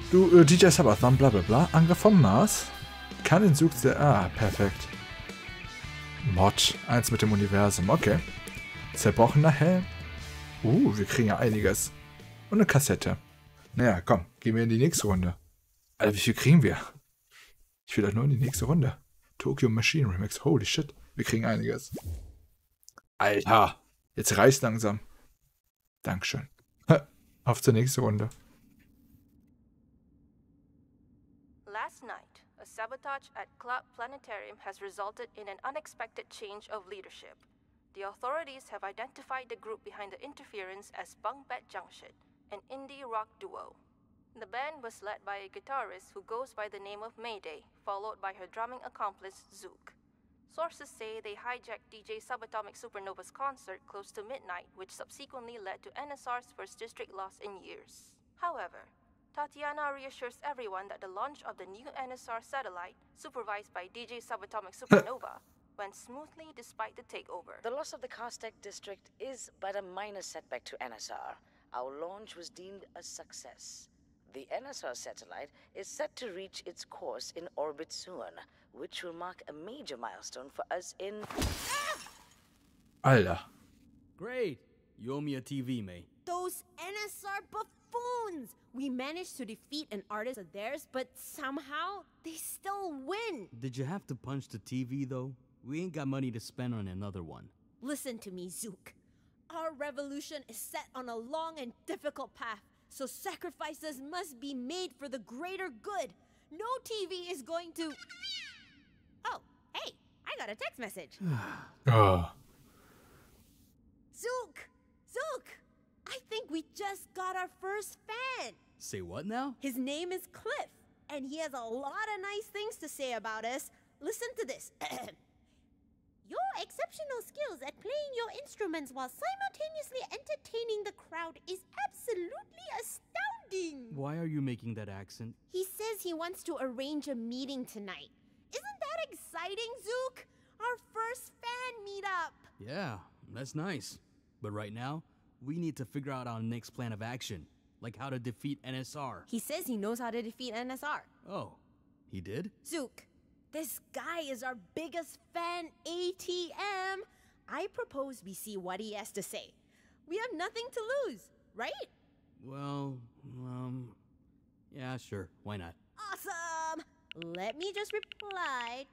Du, DJ Sabathon, bla bla bla. Angriff vom Mars. Kann den Zug sehr... Ah, perfekt. Mod. Eins mit dem Universum. Okay. Zerbrochener Helm. Wir kriegen ja einiges. Und eine Kassette. Naja, komm. Gehen wir in die nächste Runde. Alter, wie viel kriegen wir? Ich will doch nur in die nächste Runde. Tokyo Machine Remix. Holy shit. Wir kriegen einiges. Alter. Jetzt reißt langsam. Dankeschön. Auf zur nächsten Runde. Last night, a sabotage at Club Planetarium has resulted in an unexpected change of leadership. The authorities have identified the group behind the interference as Bunk Bed Junction, an indie rock duo. The band was led by a guitarist who goes by the name of Mayday, followed by her drumming accomplice, Zook. Sources say they hijacked DJ Subatomic Supernova's concert close to midnight, which subsequently led to NSR's first district loss in years. However, Tatiana reassures everyone that the launch of the new NSR satellite, supervised by DJ Subatomic Supernova, went smoothly despite the takeover. The loss of the Castech district is but a minor setback to NSR. Our launch was deemed a success. The NSR satellite is set to reach its course in orbit soon, which will mark a major milestone for us in... Alter. Great. You owe me a TV, May. Those NSR buffoons! We managed to defeat an artist of theirs, but somehow they still win. Did you have to punch the TV, though? We ain't got money to spend on another one. Listen to me, Zook. Our revolution is set on a long and difficult path, so sacrifices must be made for the greater good. No TV is going to... Oh, hey, I got a text message. Oh. Zook! Zook! I think we just got our first fan. Say what now? His name is Cliff, and he has a lot of nice things to say about us. Listen to this. Your exceptional skills at playing your instruments while simultaneously entertaining the crowd is absolutely astounding. Why are you making that accent? He says he wants to arrange a meeting tonight. Isn't that exciting, Zook? Our first fan meetup. Yeah, that's nice. But right now, we need to figure out our next plan of action. Like how to defeat NSR. He says he knows how to defeat NSR. Oh, he did? Zook, this guy is our biggest fan ATM. I propose we see what he has to say. We have nothing to lose, right? Well, yeah, sure. Why not? Awesome! Let me just reply.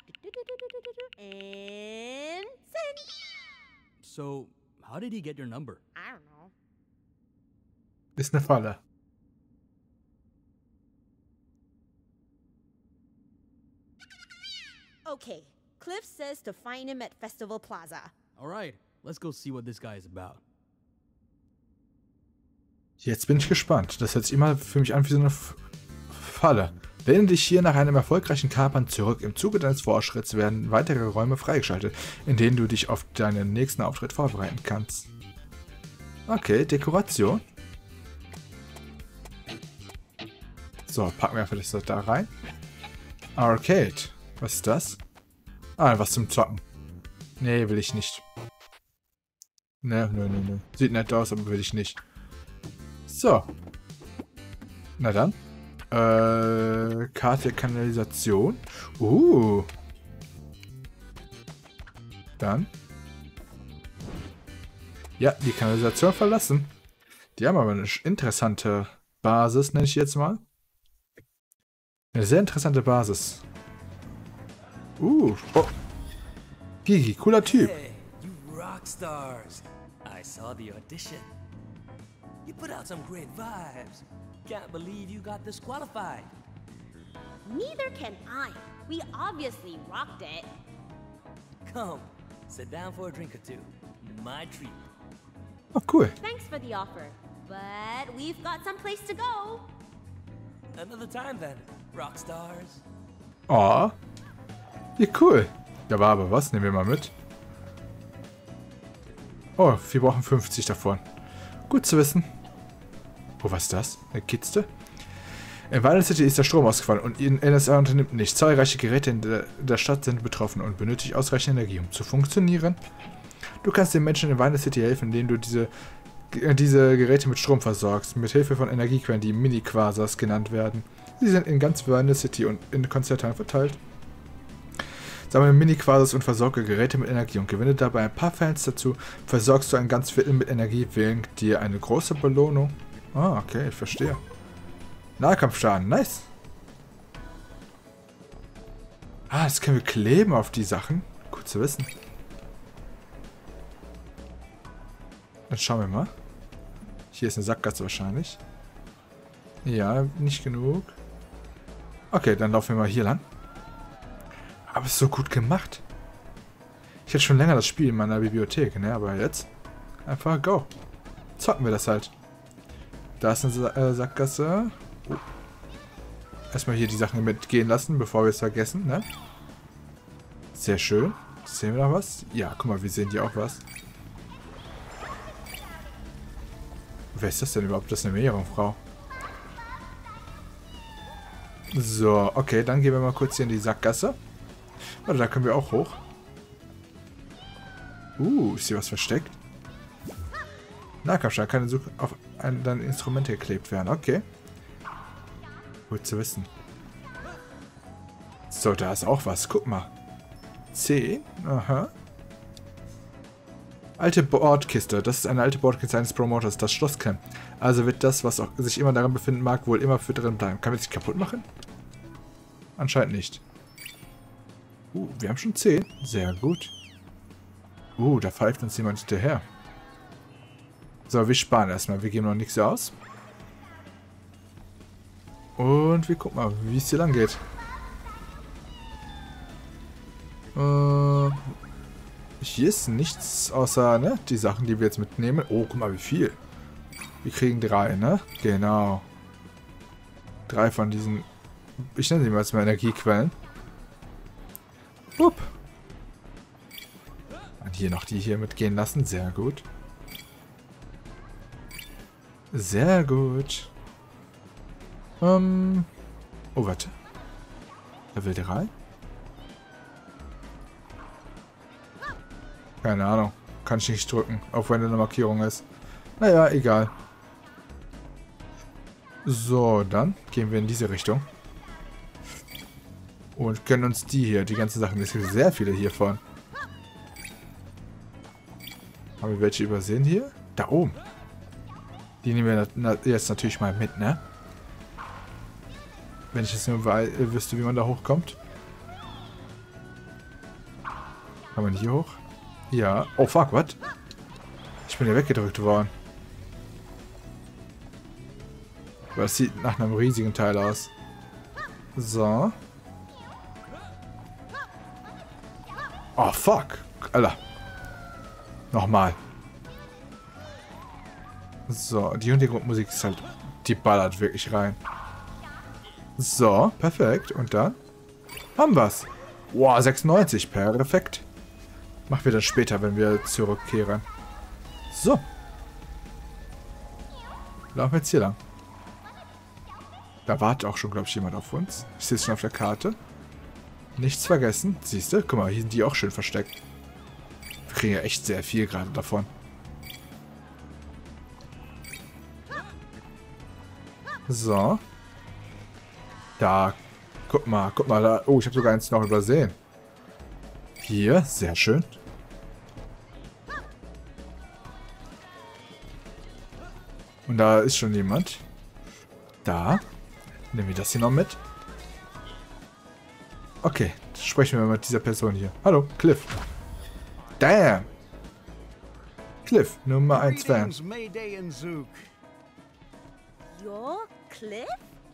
And send. So, how did he get your number? I don't know. Ist eine Falle. Okay, Cliff says to find him at Festival Plaza. Alright, let's go see what this guy is about. Jetzt bin ich gespannt. Das hört sich immer für mich an wie so eine Falle. Lehne dich hier nach einem erfolgreichen Kapern zurück. Im Zuge deines Fortschritts werden weitere Räume freigeschaltet, in denen du dich auf deinen nächsten Auftritt vorbereiten kannst. Okay, Dekoration. So, packen wir einfach das da rein. Arcade. Was ist das? Ah, was zum Zocken. Nee, will ich nicht. Ne. Sieht nett aus, aber will ich nicht. So. Na dann. Karte Kanalisation. Dann. Ja, die Kanalisation verlassen. Die haben aber eine interessante Basis, nenne ich jetzt mal. Eine sehr interessante Basis. Oh. Gigi, cooler Typ. Hey, you rock stars. I saw the audition. You put out some great vibes. Can't believe you got disqualified. Neither can I. We obviously rocked it. Come, sit down for a drink or two. My treat. Oh, cool. Thanks for the offer, but we've got someplace to go. Another time then, rock stars. Oh. Wie cool. Ja, war aber was. Nehmen wir mal mit. Oh, wir brauchen 50 davon. Gut zu wissen. Oh, was ist das? Eine Kiste? In Vinyl City ist der Strom ausgefallen und NSA unternimmt nichts. Zahlreiche Geräte in der Stadt sind betroffen und benötigt ausreichend Energie, um zu funktionieren. Du kannst den Menschen in Vinyl City helfen, indem du diese diese Geräte mit Strom versorgst, mit Hilfe von Energiequellen, die Mini-Quasars genannt werden. Sie sind in ganz Vernon City und in Konzerthallen verteilt. Sammle Mini-Quasars und versorge Geräte mit Energie und gewinne dabei ein paar Fans dazu. Versorgst du ein ganz Viertel mit Energie, wählen dir eine große Belohnung. Ah, okay, ich verstehe. Nahkampfschaden, nice. Ah, das können wir kleben auf die Sachen. Gut zu wissen. Dann schauen wir mal. Hier ist eine Sackgasse wahrscheinlich. Ja, nicht genug. Okay, dann laufen wir mal hier lang. Aber es ist so gut gemacht. Ich hätte schon länger das Spiel in meiner Bibliothek, ne? Aber jetzt einfach go. Zocken wir das halt. Da ist eine Sackgasse. Oh. Erstmal hier die Sachen mitgehen lassen, bevor wir es vergessen, ne? Sehr schön. Sehen wir noch was? Ja, guck mal, wir sehen hier auch was. Wer ist das denn überhaupt? Das ist eine Meerjungfrau. So, okay, dann gehen wir mal kurz hier in die Sackgasse. Warte, da können wir auch hoch. Ist hier was versteckt? Nahkampfschaden kann auf deine Instrumente geklebt werden. Okay. Gut zu wissen. So, da ist auch was. Guck mal. 10. Aha. Alte Bordkiste. Das ist eine alte Bordkiste eines Promoters. Das Schlosscamp. Also wird das, was auch sich immer daran befinden mag, wohl immer für drin bleiben. Kann man sich kaputt machen? Anscheinend nicht. Wir haben schon 10. Sehr gut. Da pfeift uns jemand hinterher. So, wir sparen erstmal. Wir geben noch nichts aus. Und wir gucken mal, wie es hier lang geht. Hier ist nichts außer, ne, die Sachen, die wir jetzt mitnehmen. Oh, guck mal, wie viel. Wir kriegen 3, ne? Genau. 3 von diesen, ich nenne sie mal jetzt mal Energiequellen. Und hier noch die hier mitgehen lassen. Sehr gut. Sehr gut. Oh, warte. Level 3? Keine Ahnung. Kann ich nicht drücken, auch wenn eine Markierung ist. Naja, egal. So, dann gehen wir in diese Richtung. Und können uns die ganzen Sachen, es gibt sehr viele hiervon. Haben wir welche übersehen hier? Da oben. Die nehmen wir jetzt natürlich mal mit, ne? Wenn ich jetzt nur wüsste, wie man da hochkommt. Kann man hier hoch? Ja. Oh, fuck, was? Ich bin ja weggedrückt worden. Aber das sieht nach einem riesigen Teil aus. So. Oh, fuck. Alter. Nochmal. So, die Hintergrundmusik ist halt... Die ballert wirklich rein. So, perfekt. Und dann haben wir's. Wow, 96. Perfekt. Machen wir das später, wenn wir zurückkehren. So. Laufen wir jetzt hier lang. Da wartet auch schon, glaube ich, jemand auf uns. Ich sehe es schon auf der Karte. Nichts vergessen. Siehst du? Guck mal, hier sind die auch schön versteckt. Wir kriegen ja echt sehr viel gerade davon. So. Da. Guck mal da. Oh, ich habe sogar eins noch übersehen. Hier, sehr schön. Und da ist schon jemand. Da. Nehmen wir das hier noch mit. Okay, sprechen wir mal mit dieser Person hier. Hallo, Cliff. Damn. Cliff, Nummer 1 Fan. Mayday and Zook. You're Cliff?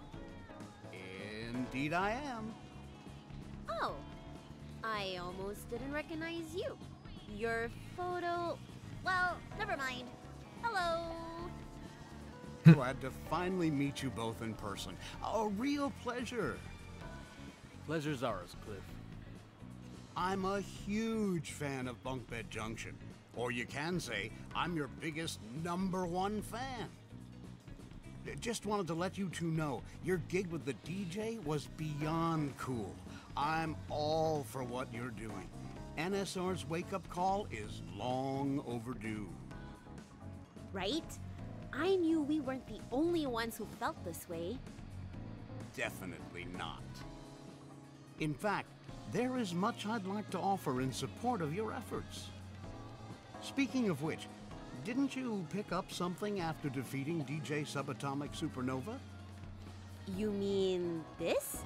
Indeed I am. Oh, I almost didn't recognize you. Your photo... Well, never mind. Hello. Glad to finally meet you both in person. A real pleasure. Pleasure's ours, Cliff. I'm a huge fan of Bunk Bed Junction. Or you can say, I'm your biggest #1 fan. Just wanted to let you two know, your gig with the DJ was beyond cool. I'm all for what you're doing. NSR's wake-up call is long overdue. right? I knew we weren't the only ones who felt this way. Definitely not. In fact, there is much I'd like to offer in support of your efforts. Speaking of which, didn't you pick up something after defeating DJ Subatomic Supernova? You mean this?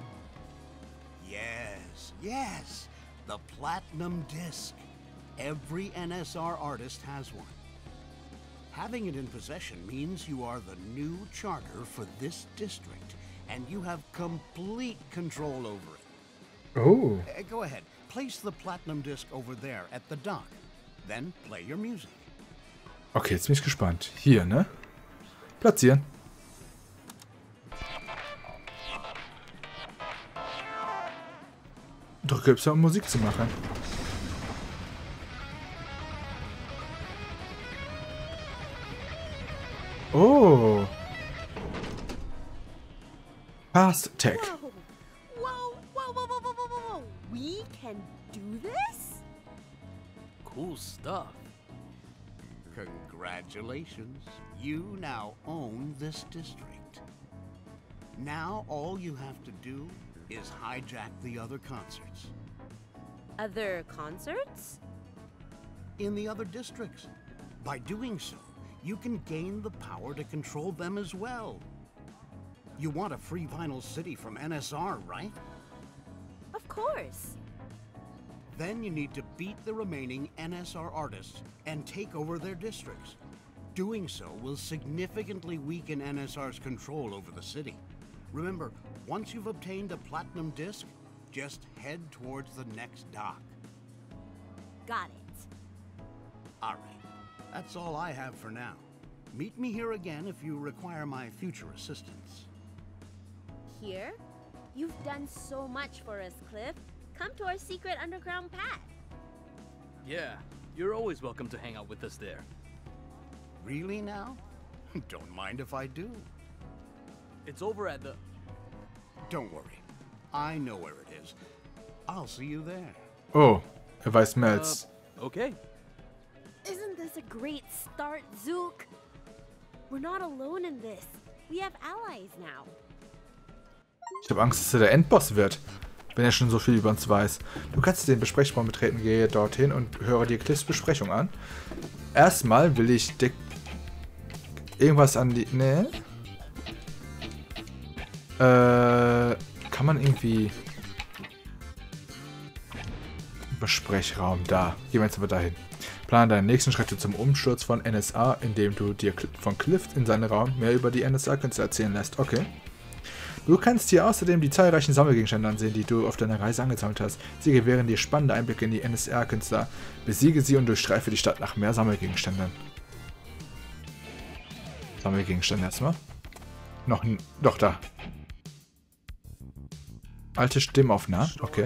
Yes. The Platinum Disc. Every NSR artist has one. Having it in possession means you are the new charter for this district, and you have complete control over it. Oh. Go ahead, place the Platinum Disc over there at the dock. Then play your music. Okay, jetzt bin ich gespannt. Hier, ne? Platzieren. Drücke Y, um Musik zu machen. Oh. Fast Tech. Whoa. We can do this? Cool stuff. Congratulations. You now own this district. Now all you have to do is hijack the other concerts. Other concerts? In the other districts. By doing so, you can gain the power to control them as well. You want a free Vinyl City from NSR, right? Of course. Then you need to beat the remaining NSR artists and take over their districts. Doing so will significantly weaken NSR's control over the city. Remember, once you've obtained a Platinum Disc, just head towards the next dock. Got it. All right, that's all I have for now. Meet me here again if you require my future assistance. Here? You've done so much for us, Cliff. Come to our secret underground path. Yeah, you're always welcome to hang out with us there. Really now? Don't mind if I do. It's over at the... Don't worry. I know where it is. I'll see you there. Oh, weiß mehr als... Okay. Isn't this a great start, Zook? We're not alone in this. We have allies now. Ich habe Angst, dass er der Endboss wird, wenn er schon so viel über uns weiß. Du kannst den Besprechraum betreten, gehe dorthin und höre dir Cliffs Besprechung an. Erstmal will ich Dick irgendwas an die... Ne? Kann man irgendwie... Besprechraum, da. Gehen wir jetzt aber dahin. Plane deine nächsten Schritte zum Umsturz von NSA, indem du dir von Cliff in seinem Raum mehr über die NSA-Künstler erzählen lässt. Okay. Du kannst hier außerdem die zahlreichen Sammelgegenstände ansehen, die du auf deiner Reise angesammelt hast. Sie gewähren dir spannende Einblicke in die NSA-Künstler. Besiege sie und durchstreife die Stadt nach mehr Sammelgegenständen. Sammelgegenstände erstmal. Doch, da. Alte Stimmaufnahme, okay.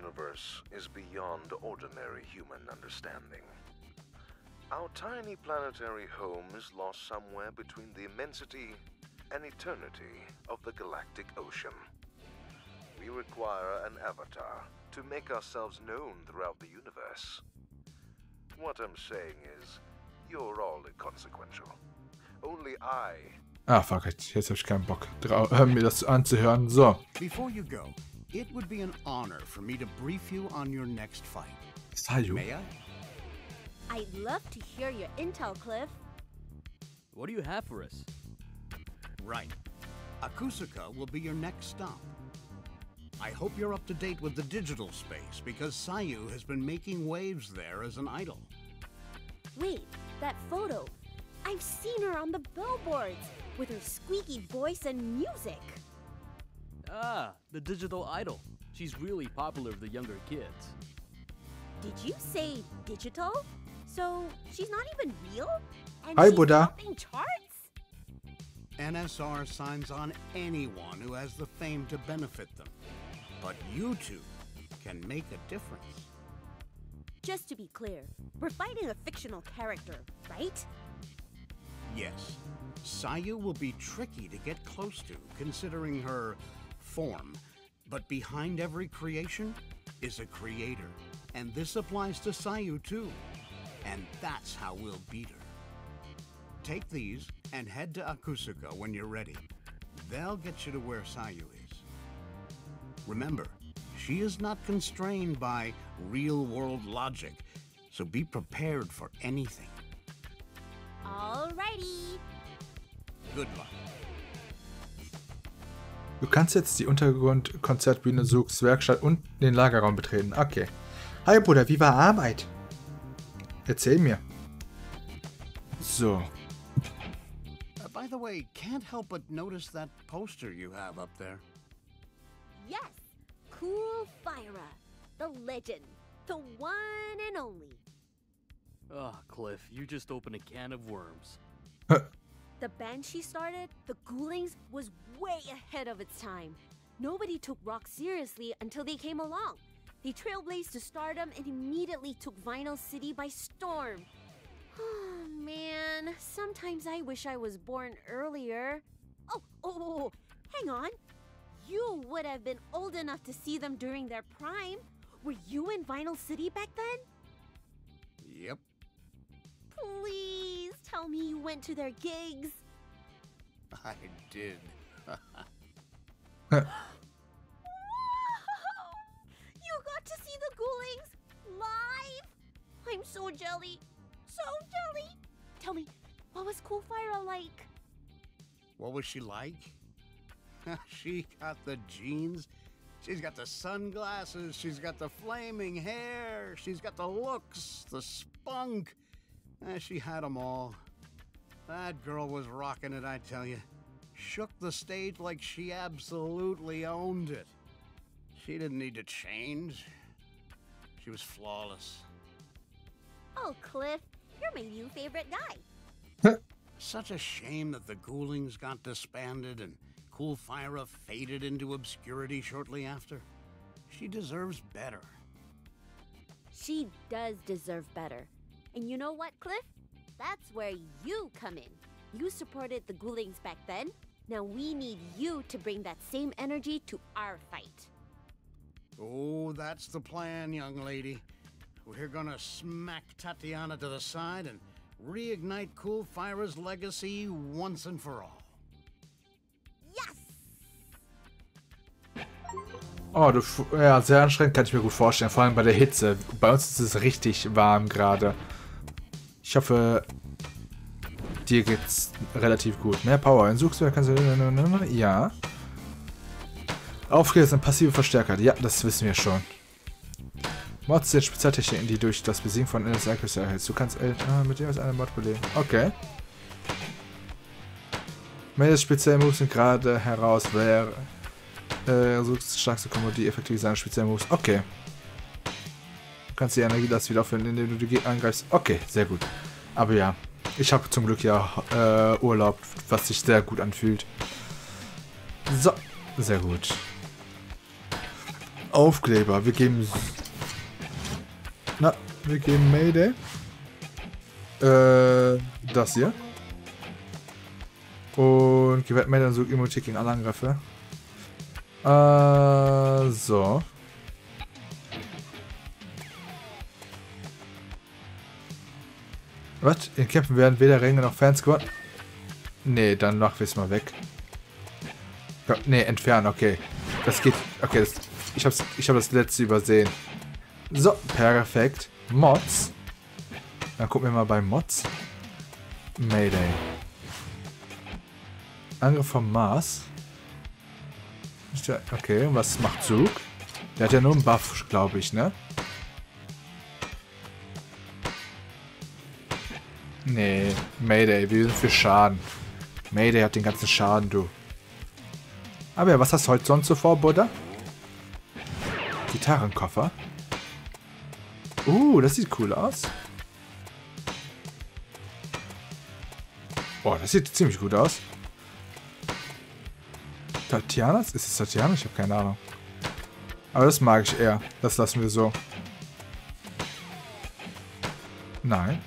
Our tiny planetary home is lost somewhere between the immensity and eternity of the galactic ocean. We require an avatar to make ourselves known throughout the universe. What I'm saying is, you're all inconsequential. Only I... Ah, fuck it. Jetzt habe ich keinen Bock, mir das anzuhören. So. Before you go, it would be an honor for me to brief you on your next fight. Sayu. May I? I'd love to hear your intel, Cliff. What do you have for us? Right. Akusaka will be your next stop. I hope you're up to date with the digital space, because Sayu has been making waves there as an idol. Wait, that photo. I've seen her on the billboards, with her squeaky voice and music. Ah, the digital idol. She's really popular with the younger kids. Did you say digital? So, she's not even real? And Hi, she's Buddha. topping charts? NSR signs on anyone who has the fame to benefit them. But you two can make a difference. Just to be clear, we're fighting a fictional character, right? Yes. Sayu will be tricky to get close to, considering her form. But behind every creation is a creator. And this applies to Sayu too. And that's how we'll beat her. Take these and head to Akusuka when you're ready. They'll get you to where Sayu is. Remember, she is not constrained by real-world logic, so be prepared for anything. Alrighty. Good luck. Du kannst jetzt die Untergrund-Konzertbühne, Zugs Werkstatt und den Lagerraum betreten. Okay. Hi Bruder, wie war Arbeit? Erzähl mir. So. By the way, can't help but notice that poster you have up there. Yes, Cool Fyra, the legend, the one and only. Oh, Cliff, you just opened a can of worms. The band she started, the Ghoulings, was way ahead of its time. Nobody took rock seriously until they came along. They trailblazed to stardom and immediately took Vinyl City by storm. Oh man, sometimes I wish I was born earlier. Oh, hang on. You would have been old enough to see them during their prime. Were you in Vinyl City back then? Yep. Please tell me you went to their gigs. I did. Whoa! You got to see the Ghoulings live? I'm so jelly. So jelly. Tell me, what was Cool Fyra like? What was she like? She got the jeans. She's got the sunglasses. She's got the flaming hair. She's got the looks, the spunk. She had them all. That girl was rocking it, I tell you. Shook the stage like she absolutely owned it. She didn't need to change. She was flawless. Oh, Cliff, you're my new favorite guy. Such a shame that the Ghoulings got disbanded and Cool Fyra faded into obscurity shortly after. She deserves better. She does deserve better. And you know what, Cliff? That's where you come in. You supported the Ghoulings back then. Now we need you to bring that same energy to our fight. Oh, that's the plan, young lady. We're gonna smack Tatiana to the side and reignite Cool Fyra's legacy once and for all. Yes! Oh, ja, sehr anstrengend, kann ich mir gut vorstellen. Vor allem bei der Hitze. Bei uns ist es richtig warm gerade. Ich hoffe, dir geht's relativ gut. Mehr Power. In Suchswerk kannst du... Ja. Aufgehen sind passive Verstärker. Ja, das wissen wir schon. Mods sind Spezialtechniken, die durch das Besiegen von NSR-Küsse erhältst. Du kannst mit dir aus einem Mod belegen. Okay. Meine speziellen Moves sind gerade heraus, wer suchst starkste Kombo, die effektiv seine speziellen Moves. Okay. Du kannst die Energie das wieder auffüllen, indem du die angreifst. Okay, sehr gut. Aber ja, ich habe zum Glück ja Urlaub, was sich sehr gut anfühlt. So, sehr gut. Aufkleber, wir geben Mayday. Das hier. Und gewährt Mayday so Immunität gegen alle Angriffe. So. Was? In Kämpfen werden weder Ränge noch Fans gewonnen? Nee, dann mach wir es mal weg. Nee, entfernen, okay. Das geht. Okay, ich hab das letzte übersehen. So, perfekt. Mods. Dann gucken wir mal bei Mods. Mayday. Angriff vom Mars. Okay, was macht Zug? Der hat ja nur einen Buff, glaube ich, ne? Nee, Mayday, wir sind für Schaden. Mayday hat den ganzen Schaden, du. Aber ja, was hast du heute sonst so vor, Buddha? Gitarrenkoffer. Das sieht cool aus. Boah, das sieht ziemlich gut aus. Tatianas? Ist es Tatiana? Ich habe keine Ahnung. Aber das mag ich eher. Das lassen wir so. Nein.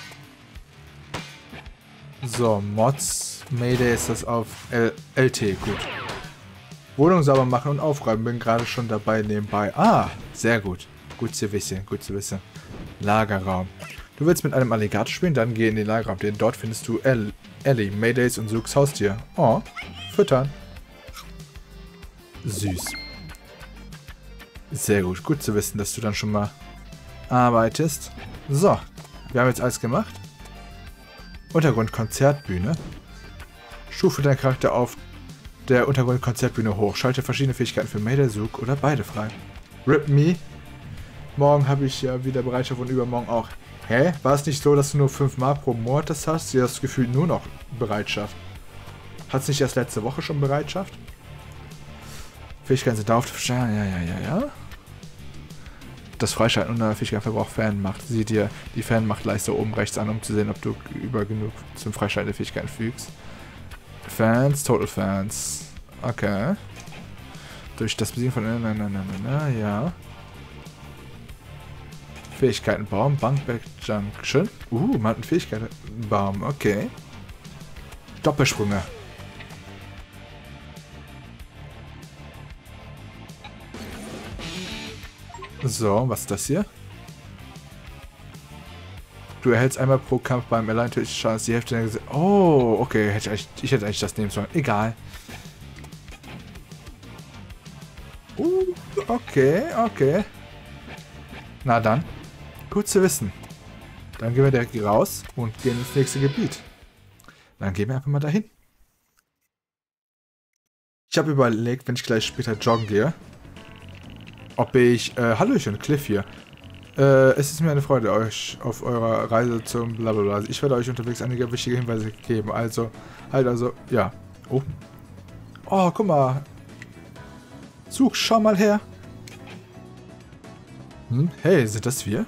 So, Mods. Mayday ist das auf LT. Gut. Wohnung sauber machen und aufräumen. Bin gerade schon dabei nebenbei. Ah, sehr gut. Gut zu wissen, gut zu wissen. Lagerraum. Du willst mit einem Alligator spielen? Dann geh in den Lagerraum. Denn dort findest du Ellie, Maydays und Zooks Haustier. Oh, füttern. Süß. Sehr gut. Gut zu wissen, dass du dann schon mal arbeitest. So, wir haben jetzt alles gemacht. Untergrund-Konzertbühne. Stufe deinen Charakter auf der Untergrund-Konzertbühne hoch. Schalte verschiedene Fähigkeiten für Mayday, Zook oder beide frei. Rip me. Morgen habe ich ja wieder Bereitschaft und übermorgen auch. Hä? War es nicht so, dass du nur 5 Mal pro Monat das hast? Du hast das Gefühl nur noch Bereitschaft. Hat es nicht erst letzte Woche schon Bereitschaft? Fähigkeiten sind auf... Ja. Das Freischalten unter Fähigkeitenverbrauch Fanmacht. Sieh dir die Fanmachtleiste oben rechts an, um zu sehen, ob du über genug zum Freischalten der Fähigkeiten fügst. Fans, Total Fans. Okay. Durch das Besiegen von... ja. Fähigkeitenbaum, Bunkbed Junction. Man hat einen Fähigkeitenbaum, okay. Doppelsprünge. So, was ist das hier? Du erhältst einmal pro Kampf beim allein tödlichen Schaden die Hälfte der Oh, okay, ich hätte eigentlich das nehmen sollen. Egal. Okay. Na dann. Gut zu wissen. Dann gehen wir direkt hier raus und gehen ins nächste Gebiet. Dann gehen wir einfach mal dahin. Ich habe überlegt, wenn ich gleich später joggen gehe, ob ich... Hallöchen, Cliff hier. Es ist mir eine Freude, euch auf eurer Reise zum Blablabla. Ich werde euch unterwegs einige wichtige Hinweise geben. Ja. Oh, guck mal. Zug, schau mal her. Hey, sind das wir?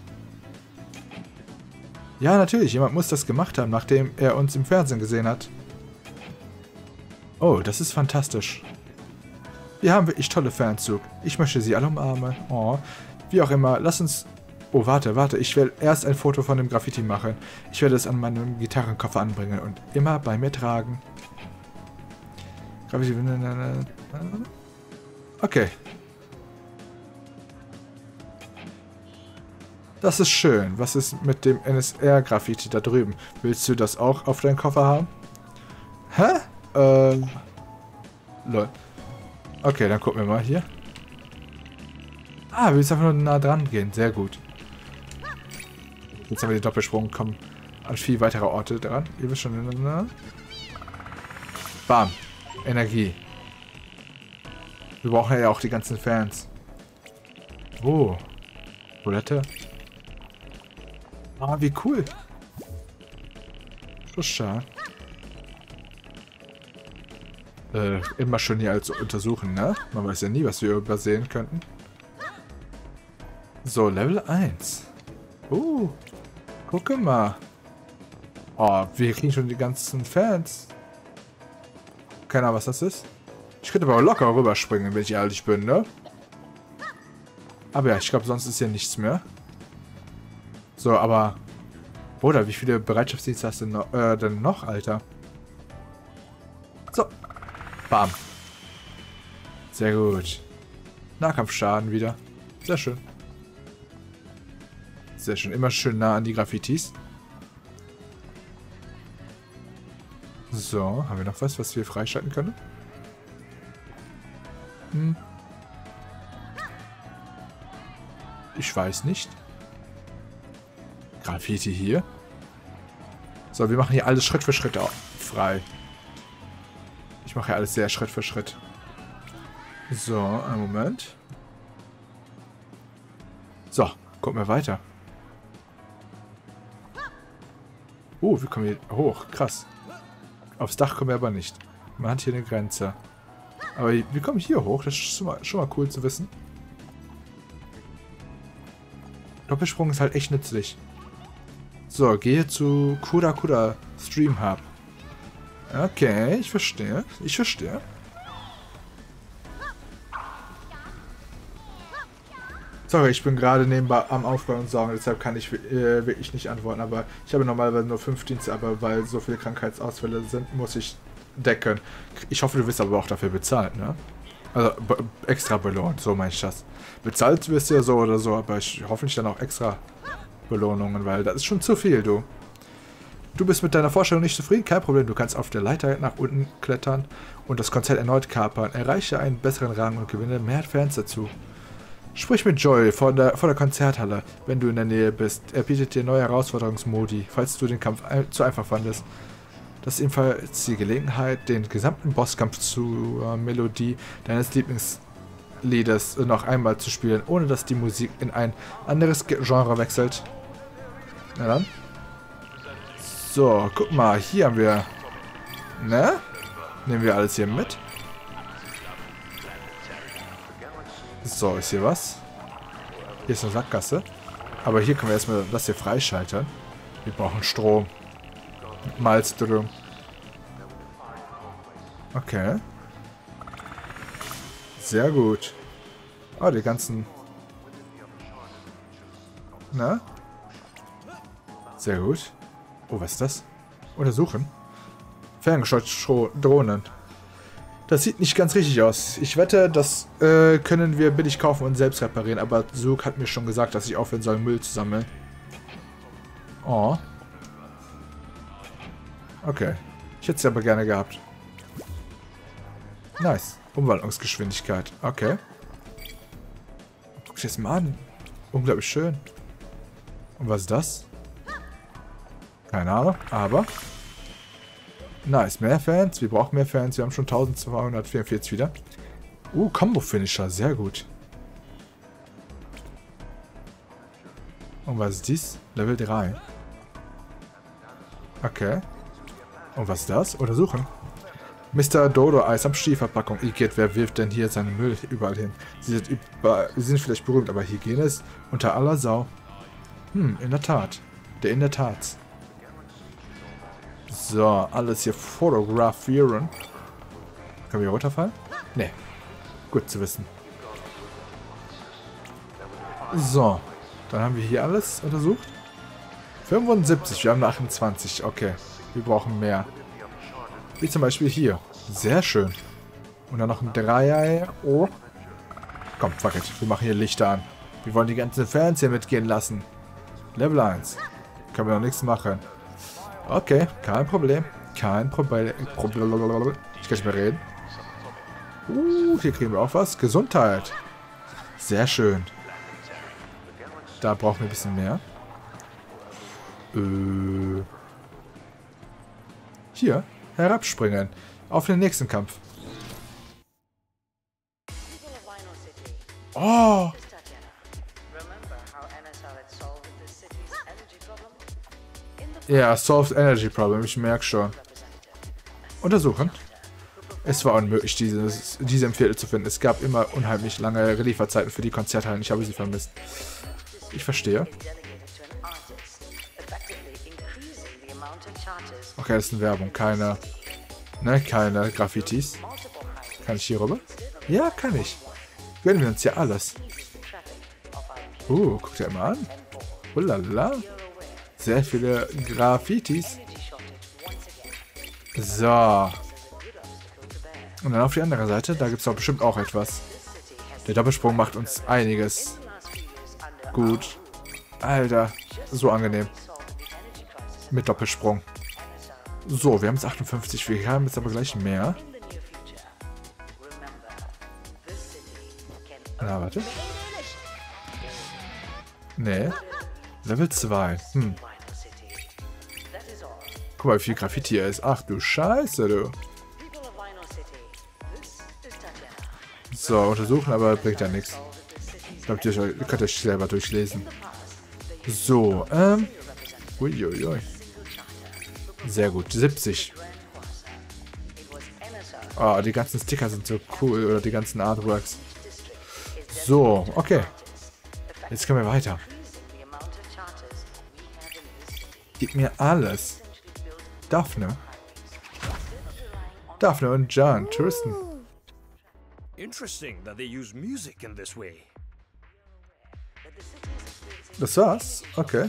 Ja, natürlich. Jemand muss das gemacht haben, nachdem er uns im Fernsehen gesehen hat. Oh, das ist fantastisch. Wir haben wirklich tolle Fans, Zug. Ich möchte sie alle umarmen. Oh, wie auch immer. Lass uns... Oh, warte. Ich will erst ein Foto von dem Graffiti machen. Ich werde es an meinem Gitarrenkoffer anbringen und immer bei mir tragen. Graffiti... Okay. Das ist schön. Was ist mit dem NSR-Graffiti da drüben? Willst du das auch auf deinen Koffer haben? Hä? Lol. Okay, dann gucken wir mal hier. Wir müssen einfach nur nah dran gehen. Sehr gut. Jetzt haben wir den Doppelsprung, kommen an viel weitere Orte dran. Ihr wisst schon. Bam. Energie. Wir brauchen ja auch die ganzen Fans. Oh. Toilette. Wie cool. So schade. Immer schön hier alles untersuchen, ne? Man weiß ja nie, was wir übersehen könnten. So, Level 1. Gucke mal. Oh, wir kriegen schon die ganzen Fans. Keine Ahnung, was das ist. Ich könnte aber locker rüberspringen, wenn ich ehrlich bin, ne? Aber ja, ich glaube, sonst ist hier nichts mehr. So, aber... Bruder, wie viele Bereitschaftsdienste hast du denn noch, Alter? So. Bam. Sehr gut. Nahkampfschaden wieder. Sehr schön. Sehr schön. Immer schön nah an die Graffitis. So, haben wir noch was wir freischalten können? Ich weiß nicht. Graffiti hier. So, wir machen hier alles Schritt für Schritt frei. Ich mache ja alles sehr Schritt für Schritt. So, einen Moment. So, gucken wir weiter. Oh, wir kommen hier hoch. Krass. Aufs Dach kommen wir aber nicht. Man hat hier eine Grenze. Aber wir kommen hier hoch. Das ist schon mal cool zu wissen. Doppelsprung ist halt echt nützlich. So, gehe zu Kura Stream Hub. Okay, ich verstehe. Sorry, ich bin gerade nebenbei am Aufräumen und Sorgen, deshalb kann ich wirklich nicht antworten. Aber ich habe normalerweise nur 5 Dienste, aber weil so viele Krankheitsausfälle sind, muss ich decken. Ich hoffe, du wirst aber auch dafür bezahlt, ne? Also extra belohnt, so meine ich das. Bezahlt wirst du ja so oder so, aber ich hoffentlich dann auch extra Belohnungen, weil das ist schon zu viel, du. Du bist mit deiner Vorstellung nicht zufrieden? Kein Problem, du kannst auf der Leiter nach unten klettern und das Konzert erneut kapern. Erreiche einen besseren Rang und gewinne mehr Fans dazu. Sprich mit Joy vor der Konzerthalle, wenn du in der Nähe bist. Er bietet dir neue Herausforderungsmodi, falls du den Kampf zu einfach fandest. Das ist ebenfalls die Gelegenheit, den gesamten Bosskampf zur Melodie deines Lieblingsliedes noch einmal zu spielen, ohne dass die Musik in ein anderes Genre wechselt. Na dann. So, guck mal, hier haben wir... Ne? Nehmen wir alles hier mit. So, ist hier was? Hier ist eine Sackgasse. Aber hier können wir erstmal das hier freischalten. Wir brauchen Strom. Malstrom. Okay. Sehr gut. Oh, die ganzen... Na? Sehr gut. Oh, was ist das? Untersuchen. Ferngesteuerte Drohnen. Das sieht nicht ganz richtig aus. Ich wette, das können wir billig kaufen und selbst reparieren. Aber Zook hat mir schon gesagt, dass ich aufhören soll, Müll zu sammeln. Oh. Okay. Ich hätte es aber gerne gehabt. Nice. Umwandlungsgeschwindigkeit. Okay. Guck dir das mal an. Unglaublich schön. Und was ist das? Keine Ahnung, aber... Nice, mehr Fans. Wir brauchen mehr Fans. Wir haben schon 1244 wieder. Combo-Finisher. Sehr gut. Und was ist dies? Level 3. Okay. Und was ist das? Untersuchen. Mr. Dodo Eis am Stielverpackung. Igitt, wer wirft denn hier seinen Müll überall hin? Sie sind vielleicht berühmt, aber Hygiene ist unter aller Sau. In der Tat. In der Tat. So, alles hier fotografieren. Können wir runterfallen? Nee. Gut zu wissen. So. Dann haben wir hier alles untersucht. 75, wir haben 28. Okay. Wir brauchen mehr. Wie zum Beispiel hier. Sehr schön. Und dann noch ein Dreier. Oh. Komm, fuck it. Wir machen hier Lichter an. Wir wollen die ganzen Fans hier mitgehen lassen. Level 1. Können wir noch nichts machen. Okay, kein Problem. Kein Problem. Ich kann nicht mehr reden. Hier kriegen wir auch was. Gesundheit. Sehr schön. Da brauchen wir ein bisschen mehr. Hier. Herabspringen. Auf den nächsten Kampf. Oh! Ja, Solved Energy Problem, ich merke schon. Untersuchen. Es war unmöglich, diese Viertel zu finden. Es gab immer unheimlich lange Lieferzeiten für die Konzerthallen. Ich habe sie vermisst. Ich verstehe. Okay, das ist eine Werbung. Keine Graffitis. Kann ich hier rüber? Ja, kann ich. Gönnen wir uns hier alles. Guck dir mal an. Ulala. Sehr viele Graffitis. So. Und dann auf die andere Seite, da gibt es doch bestimmt auch etwas. Der Doppelsprung macht uns einiges gut. Alter, so angenehm. Mit Doppelsprung. So, wir haben jetzt 58, wir haben jetzt aber gleich mehr. Na, warte. Nee. Level 2. Guck mal, wie viel Graffiti hier ist. Ach du Scheiße, du. So, untersuchen, aber bringt ja nichts. Ich glaube, ihr könnt euch selber durchlesen. So, uiuiui. Sehr gut, 70. Oh, die ganzen Sticker sind so cool, oder die ganzen Artworks. So, okay. Jetzt können wir weiter. Gib mir alles. Daphne. Daphne und John, Touristen. Interesting that they use music in this way. Das war's? Okay.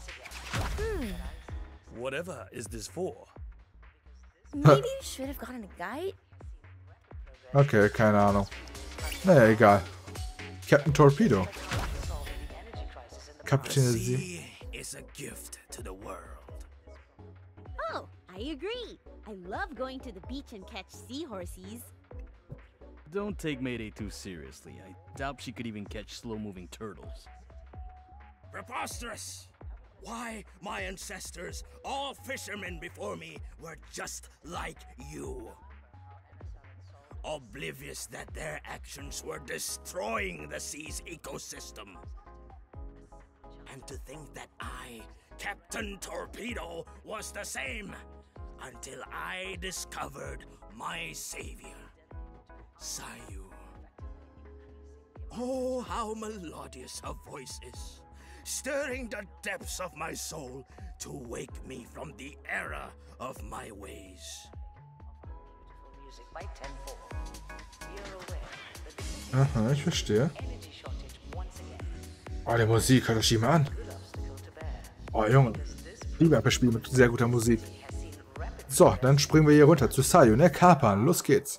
Whatever is this for? Maybe you should have gotten a guide. Okay, keine Ahnung. Naja, egal. Captain Torpedo. Kapitän Sie. is a gift to the world. Oh, I agree. I love going to the beach and catch seahorses. Don't take Mayday too seriously. I doubt she could even catch slow-moving turtles. Preposterous! Why, my ancestors, all fishermen before me, were just like you. Oblivious that their actions were destroying the sea's ecosystem. And to think that I, Captain Torpedo, was the same, until I discovered my savior, Sayu. Oh, how melodious her voice is, stirring the depths of my soul to wake me from the error of my ways. Music by Tenfold. We are aware that Aha, ich verstehe. energy shortage once again. Oh, die Musik, hört euch die mal an. Good obstacle to bear. Oh, Junge. Lieber Spiel mit sehr guter Musik. So, dann springen wir hier runter zu Sayu, ne? Kapern, los geht's.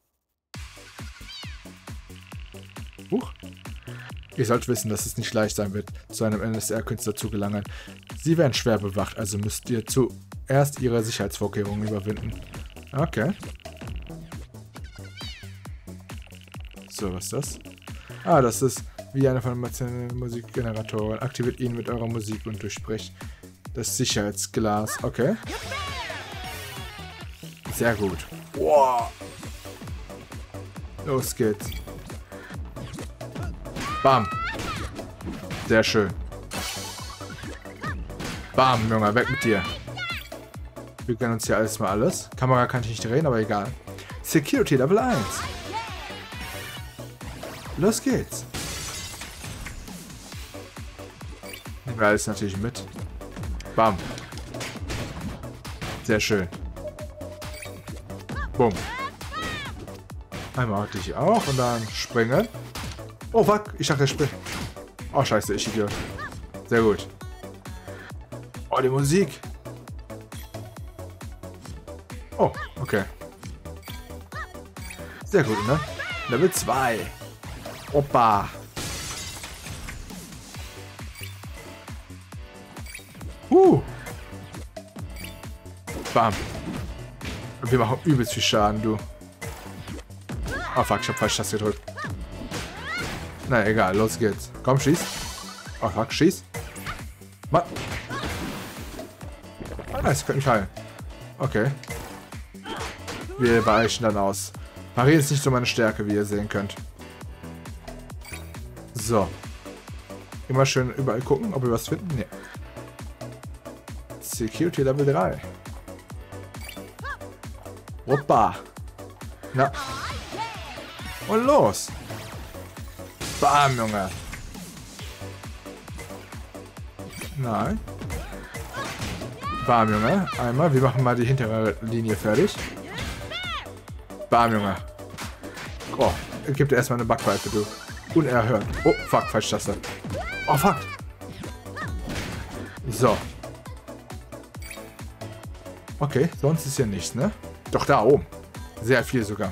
Huch. Ihr sollt wissen, dass es nicht leicht sein wird, zu einem NSR-Künstler zu gelangen. Sie werden schwer bewacht, also müsst ihr zuerst ihre Sicherheitsvorkehrungen überwinden. Okay. So, was ist das? Ah, das ist wie eine von den Musikgeneratoren. Aktiviert ihn mit eurer Musik und durchbricht das Sicherheitsglas. Okay. Sehr gut. Wow. Los geht's. Bam. Sehr schön. Bam, Junge, weg mit dir. Wir gönnen uns hier alles mal alles. Kamera kann ich nicht drehen, aber egal. Security Level 1. Los geht's. Nehmen wir alles natürlich mit. Bam. Sehr schön. Bumm. Einmal hatte ich auch und dann springen. Oh, fuck. Ich dachte, er springt. Oh, scheiße, ich Idiot. Sehr gut. Oh, die Musik. Oh, okay. Sehr gut, ne? Level 2. Opa. Bam. Und wir machen übelst viel Schaden, du. Oh, fuck, ich hab falsch das gedrückt. Na, egal, los geht's. Komm, schieß. Oh, fuck, schieß. Mann. Oh, nice, könnte mich heilen. Okay. Wir weichen dann aus. Parieren ist nicht so meine Stärke, wie ihr sehen könnt. So. Immer schön überall gucken, ob wir was finden. Nee. Security Level 3. Hoppa. Na. Und los. Bam, Junge. Nein. Bam, Junge. Einmal. Wir machen mal die hintere Linie fertig. Bam, Junge. Oh, gib dir erstmal eine Backpfeife, du. Unerhört. Oh, fuck, falsch Taste. Oh, fuck. So. Okay, sonst ist hier nichts, ne? Doch, da oben. Sehr viel sogar.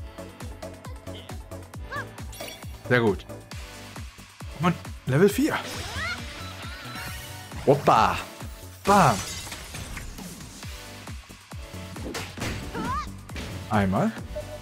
Sehr gut. Und Level 4. Opa. Bam. Einmal.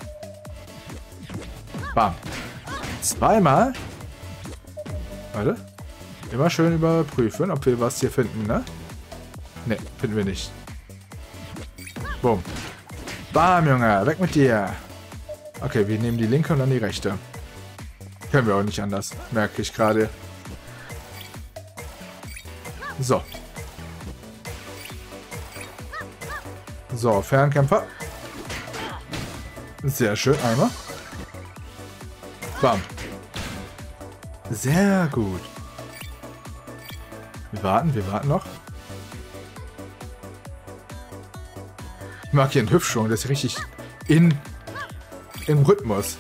Bam. Zweimal. Warte. Immer schön überprüfen, ob wir was hier finden, ne? Ne, finden wir nicht. Bumm. Bam, Junge. Weg mit dir. Okay, wir nehmen die linke und dann die rechte. Können wir auch nicht anders. Merke ich gerade. So. So, Fernkämpfer. Sehr schön. Einmal. Bam. Sehr gut. Wir warten noch. Ich mag hier einen Hüpfschwung, das ist richtig im Rhythmus.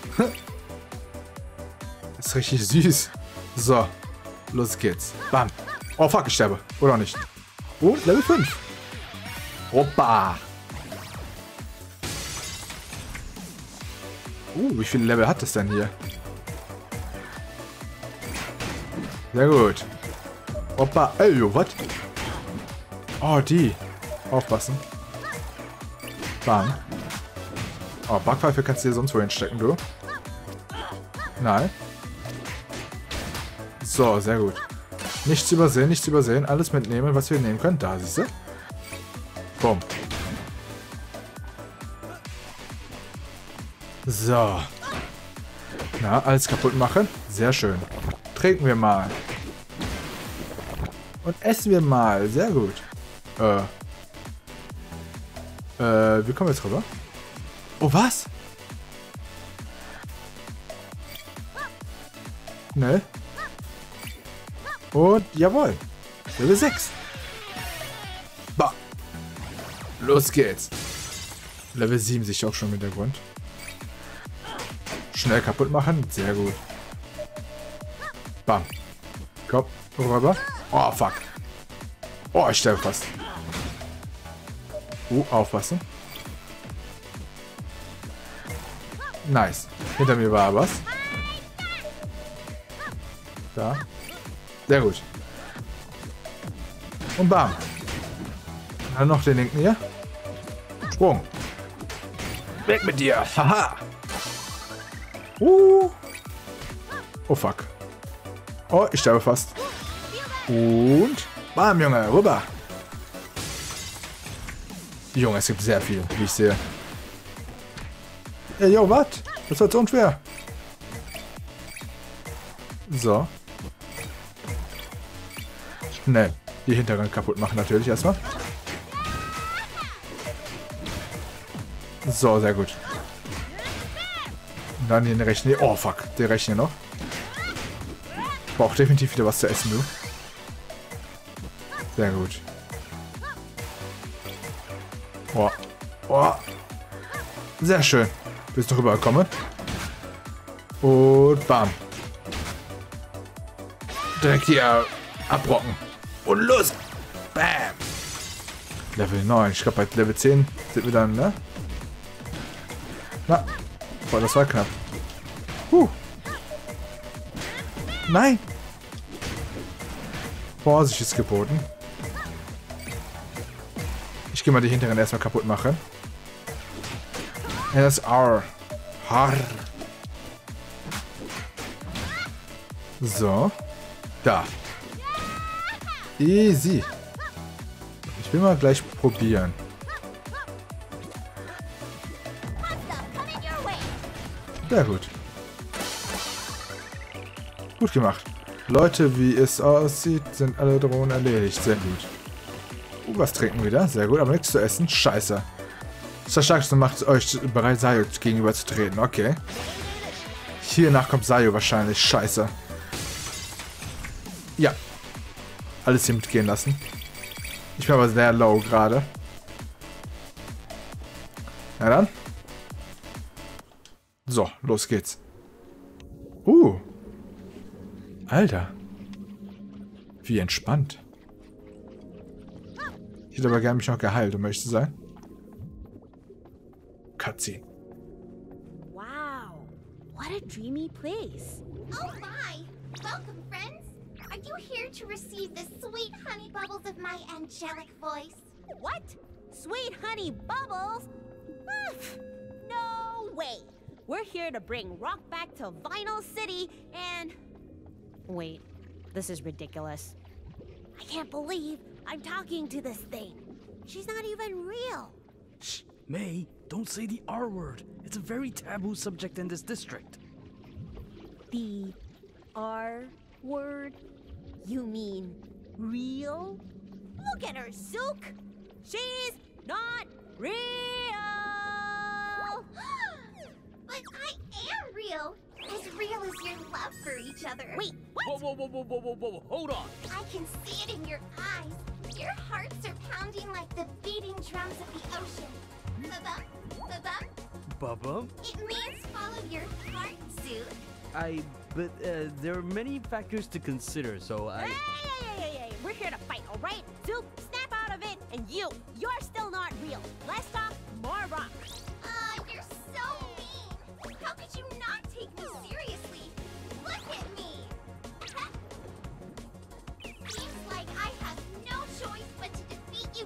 Das ist richtig süß. So, los geht's. Bam. Oh fuck, ich sterbe. Oder auch nicht. Und Level 5. Opa. Wie viele Level hat das denn hier? Sehr gut. Opa. Ey, was? Oh, die. Aufpassen. Bam. Oh, Backpfeife kannst du dir sonst wohin stecken, du. Nein. So, sehr gut. Nichts übersehen, nichts übersehen. Alles mitnehmen, was wir nehmen können. Da, siehst du? Bumm. So. Na, alles kaputt machen. Sehr schön. Trinken wir mal. Und essen wir mal. Sehr gut. Wie kommen wir jetzt rüber? Oh, was? Ne? Und jawohl. Level 6. Bah. Los geht's. Level 7 sich auch schon im Hintergrund. Schnell kaputt machen. Sehr gut. Bam. Komm, rüber. Oh, fuck. Oh, ich sterbe fast. Aufpassen. Nice. Hinter mir war was. Da. Sehr gut. Und bam. Dann noch den linken hier. Sprung. Weg mit dir. Haha. Oh, fuck. Oh, ich sterbe fast. Und bam, Junge. Rüber. Junge, es gibt sehr viel, wie ich sehe. Ey, yo, was? Das wird so unschwer. So. Schnell die Hinteren kaputt machen natürlich erstmal. So, sehr gut. Und dann den rechten hier. Oh, fuck. Den rechten hier noch. Braucht definitiv wieder was zu essen, du. Sehr gut. Oh. Oh. Sehr schön. Bis ich noch rüberkomme. Und bam. Direkt hier abrocken. Und los. Bam. Level 9. Ich glaube, bei Level 10 sind wir dann, ne? Na. Boah, das war knapp. Nein. Vorsicht ist geboten. Ich gehe mal die hinteren erstmal kaputt machen. NSR. Har. So. Da. Easy. Ich will mal gleich probieren. Sehr gut. Gut gemacht. Leute, wie es aussieht, sind alle Drohnen erledigt. Sehr gut. Was trinken wir da? Sehr gut, aber nichts zu essen. Scheiße. Das Stärkste macht euch bereit, Sayo gegenüber zu treten. Okay. Hiernach kommt Sayo wahrscheinlich. Scheiße. Ja. Alles hier mitgehen lassen. Ich bin aber sehr low gerade. Na dann. So, los geht's. Alter. Wie entspannt. Ich hätte aber gerne mich noch geheilt, um ehrlich zu sein. Cutscene. Wow. What a dreamy place. Oh my! Welcome, friends! Are you here to receive the sweet honey bubbles of my angelic voice? What? Sweet honey bubbles? No way. We're here to bring rock back to Vinyl City and... Wait, this is ridiculous. I can't believe I'm talking to this thing. She's not even real. Shh, May, don't say the R word. It's a very taboo subject in this district. The R word? You mean real? Look at her, Zook! She's not real! But I am real! As real as your love for each other. Wait, what? Whoa, hold on. I can see it in your eyes. Your hearts are pounding like the beating drums of the ocean. Ba-bum, ba-bum. Bubba? It means follow your heart, Zook. But there are many factors to consider, so I... Hey, we're here to fight, alright? Zook, snap out of it, and you're still not real. Less talk, more rock. You're so mean. How could you not take me seriously? Look at me. Seems like I have no choice but to defeat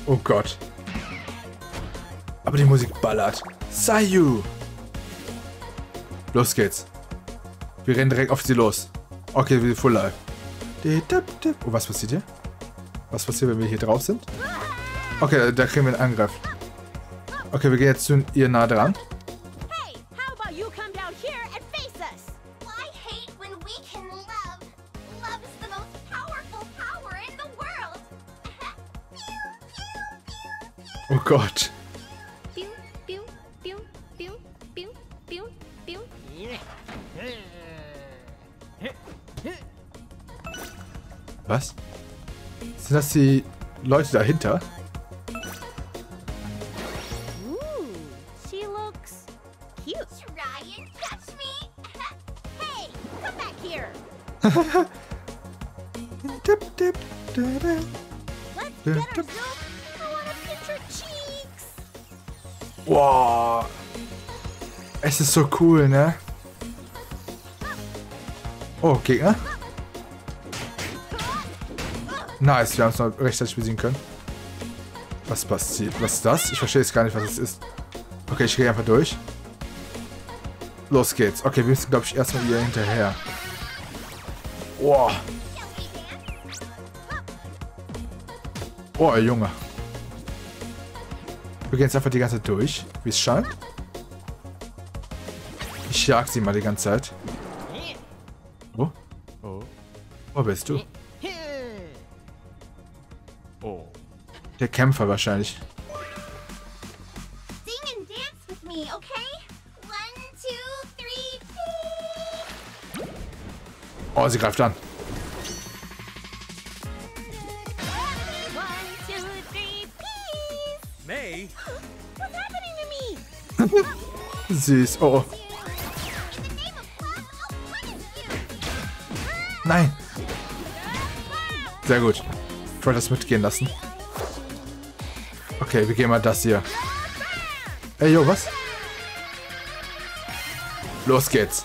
Oh Gott. Aber die Musik ballert. Sayu! Los geht's. Wir rennen direkt auf sie los. Okay, wir sind full live. Oh, was passiert hier? Was passiert, wenn wir hier drauf sind? Okay, da kriegen wir einen Angriff. Okay, wir gehen jetzt zu ihr nah dran. Hey, how about you come down here and face us? I hate when we can love. Love is the most powerful power in the world. Oh Gott. Pew, pew, pew, pew, pew, pew, pew. Was? Sind das die Leute dahinter? Ooh, she looks cute. Try and touch me. Hey, come back here. Let's get ourselves. I wanna pinch her cheeks. Wow. Es ist so cool, ne? Oh, Gegner. Nice, wir haben es noch rechtzeitig besiegen können. Was passiert? Was ist das? Ich verstehe jetzt gar nicht, was es ist. Okay, ich gehe einfach durch. Los geht's. Okay, wir müssen, glaube ich, erstmal hier hinterher. Oh. Oh, Junge. Wir gehen jetzt einfach die ganze Zeit durch, wie es scheint. Ich jag sie mal die ganze Zeit. Oh. Oh. Wo bist du? Oh. Der Kämpfer wahrscheinlich. Sing and dance with me, okay? 1, 2, 3, Oh, sie greift an. 1, 2, 3, peace. May? What's happening to me? Süß. Oh. Nein. Sehr gut. Ich wollte das mitgehen lassen. Okay, wir gehen mal das hier. Ey, yo, was? Los geht's.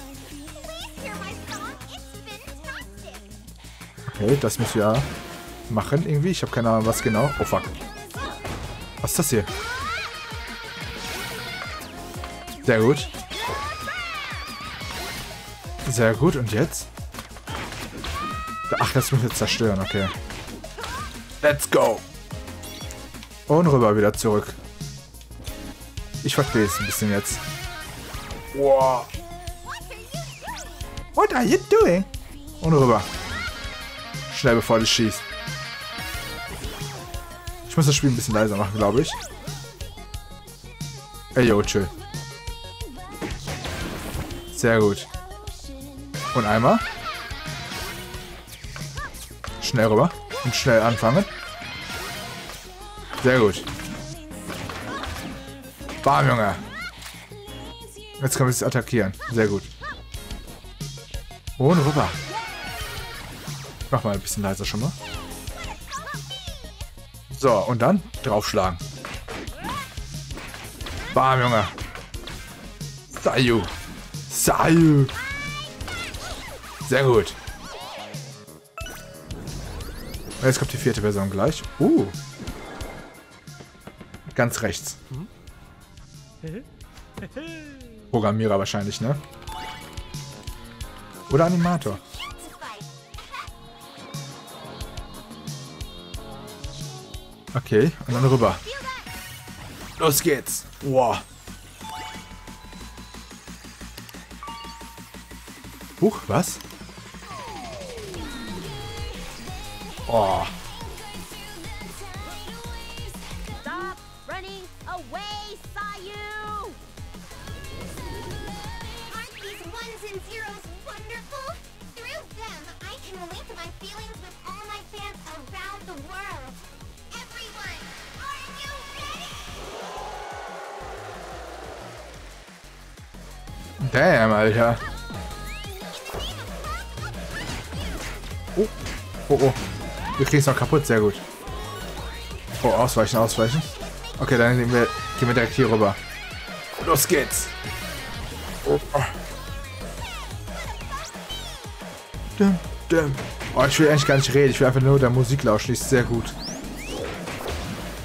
Okay, das müssen wir machen irgendwie. Ich habe keine Ahnung, was genau. Oh, fuck. Was ist das hier? Sehr gut. Sehr gut. Und jetzt? Ach, das müssen wir jetzt zerstören. Okay. Let's go. Und rüber wieder zurück. Ich verstehe es ein bisschen jetzt. Wow. What are you doing? Und rüber. Schnell, bevor du schießt. Ich muss das Spiel ein bisschen leiser machen, glaube ich. Ey, yo, chill. Sehr gut. Und einmal. Schnell rüber. Und schnell anfangen. Sehr gut. Bam, Junge. Jetzt können wir es attackieren. Sehr gut. Und rüber. Ich mach mal ein bisschen leiser schon mal. So, und dann draufschlagen. Bam, Junge. Sayu. Sayu. Sehr gut. Jetzt kommt die 4. Version gleich. Ganz rechts. Programmierer wahrscheinlich, ne? Oder Animator. Okay, und dann rüber. Los geht's. Wow. Huch, was? Oh. Stop running away, Sayu! Aren't these ones and zeros wonderful? Through them, I can link my feelings with all my fans around the world. Everyone, are you ready? Damn, Alter. Oh, oh, oh. Wir kriegen es noch kaputt, sehr gut. Oh, ausweichen, ausweichen. Okay, dann gehen wir direkt hier rüber. Los geht's. Oh, oh. Dum, dum. Oh, ich will eigentlich gar nicht reden. Ich will einfach nur der Musik lauschen. Die ist sehr gut.